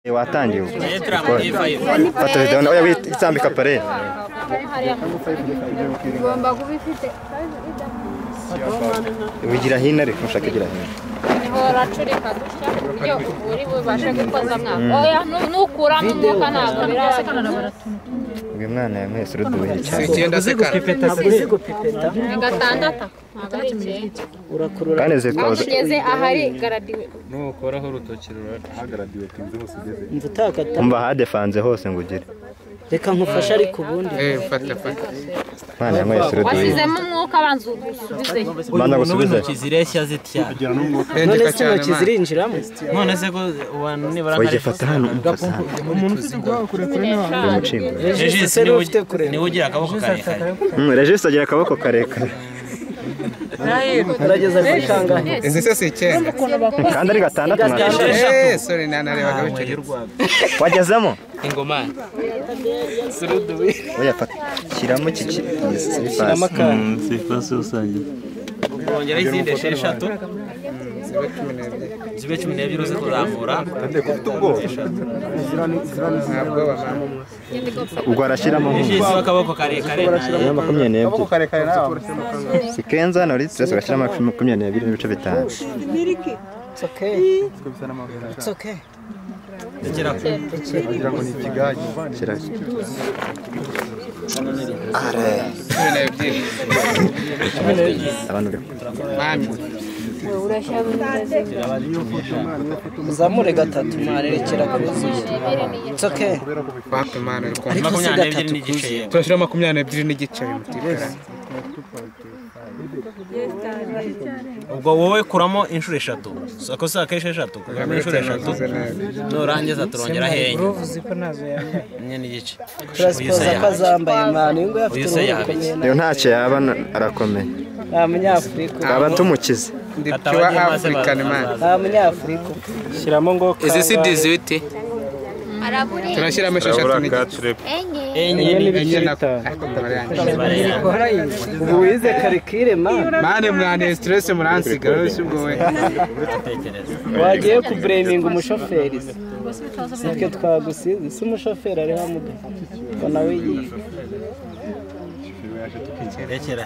watangiye fata video nawe witambika pare ugomba kubifite wigira hino ariko ushaka igira hino niho racurika dusha buryo uri bubashe gukoza mwaka oya nukura mu mwuka ntabwo birasekana baratuntu uyu mwana yamwese uruduhira cyane Sikienda sekana gatandatu urakurura kandi zitwaza ngeze ahari garadiwe nukoraho urutoki rurahagaradiwe kinze hose ugeze mvutakata umva hadefanze hose ngo ugire reka nkufasha ariko ubundi fata mwana yamwese uruduhira wasizemo umwuka abanza usubizeyo mwana gusubiza kizireshya zitya none se intoki zirinjiramo none se ko nibara oye fata hano umuntu ufite ubwaho kurekure niho regisi ufite kure niwe ugira akaboko karekare regisi agira akaboko karekare urageza kuri kangahe ese se icyenda kandi ari gatandatu sorry nanarebaga bicyo wagezemo ingoma oya fata kiramo iki shyiramo akantu sifasi usangiye bongeraho izindi esheshatu zibe 12 uze kuzamura ubwo arashyiramo ijisi akaboko karekare na 22 sikenza na litse ugashyiramo 22 n'ibice bitanu it's okay it's okay rekera kugira ngo ni ikigaji abantu uzamure gatatu mwarerekera kuzuye it's okay papa mana ariko si gatatu n'igice turashira 22 n'igice bimutirira ubwo wowe kuramo inshuro eshatu sako saka esheshatu kuramo inshuro eshatu nurangiza turongera henye uziko nazo nye n'igice turasipoza kazambaye mwana ingo yafite iyo ntacyo yaba arakomeye munyafrika aba tumukize ndipwa African man munyafrika shyiramo ngo izi si 18 turashyiramo esheshatu n'igice enye ubu wize karikire mane mwana stress muransiga rose ubwo we wagiye ku braining umushoferi sike twagusize si umushoferi ari hamuga nawe yiga rekera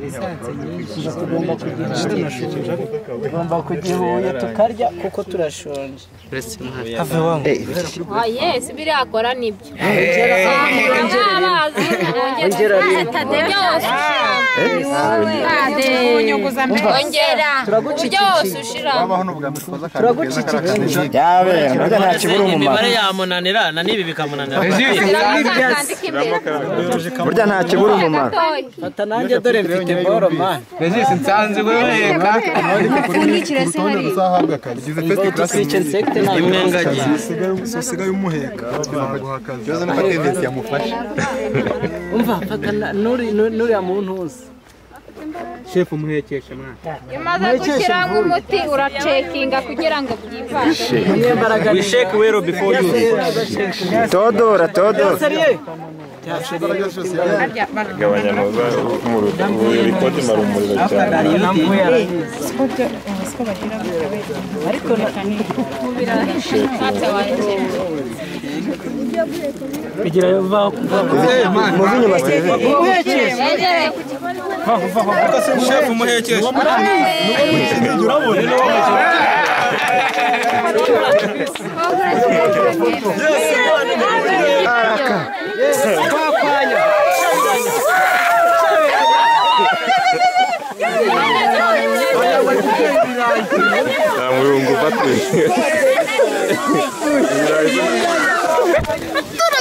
tugomba kugihuye tukarya kuko turashonje have wangu yes birakora nibyo imibare yamunanira na nibi bikamunanira burya nta kibura umumaro fata nanjye dore mfite boro man regisi nsanze wewe unikire se hari uzahabwa akazi gize kitchen sector na imwengaji usigaye umuheka guhakaza cyoza na tendency yamufasha umva fata nuri ya muntu hose chef umuhekesha mwana imaze gushyira umuti uracekinga kugira ngo byifashe we shake well before you todora gabanya mu bikote marumuriro cyane ariko kugira va muvinyo baseve chef umuhekesha Murungu batwe